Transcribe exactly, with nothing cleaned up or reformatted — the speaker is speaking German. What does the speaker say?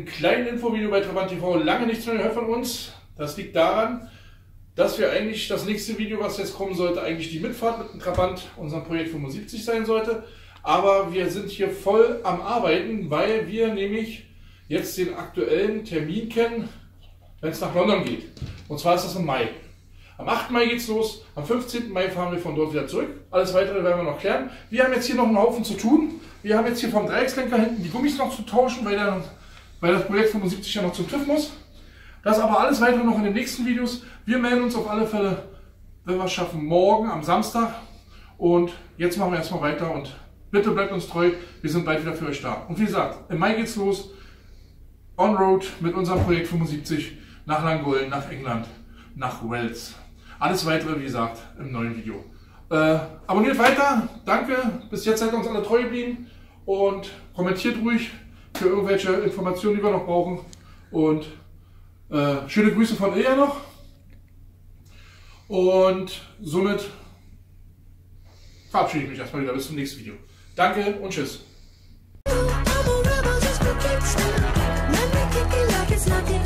einem kleinen Infovideo bei Trabant T V lange nichts mehr gehört von uns. Das liegt daran, dass wir eigentlich das nächste Video, was jetzt kommen sollte, eigentlich die Mitfahrt mit dem Trabant, unserem Projekt fünfundsiebzig sein sollte. Aber wir sind hier voll am Arbeiten, weil wir nämlich jetzt den aktuellen Termin kennen, wenn es nach London geht. Und zwar ist das im Mai. Am achten Mai geht's los, am fünfzehnten Mai fahren wir von dort wieder zurück. Alles Weitere werden wir noch klären. Wir haben jetzt hier noch einen Haufen zu tun. Wir haben jetzt hier vom Dreieckslenker hinten die Gummis noch zu tauschen, weil, der, weil das Projekt fünfundsiebzig ja noch zum TÜV muss. Das aber alles Weitere noch in den nächsten Videos. Wir melden uns auf alle Fälle, wenn wir es schaffen, morgen am Samstag. Und jetzt machen wir erstmal weiter und bitte bleibt uns treu. Wir sind bald wieder für euch da. Und wie gesagt, im Mai geht's los. On-Road mit unserem Projekt fünfundsiebzig nach Llangollen, nach England, nach Wales. Alles Weitere, wie gesagt, im neuen Video. Äh, abonniert weiter, danke, bis jetzt seid ihr uns alle treu geblieben und kommentiert ruhig für irgendwelche Informationen, die wir noch brauchen. Und äh, schöne Grüße von Ilja noch. Und somit verabschiede ich mich erstmal wieder bis zum nächsten Video. Danke und tschüss. It's nothing.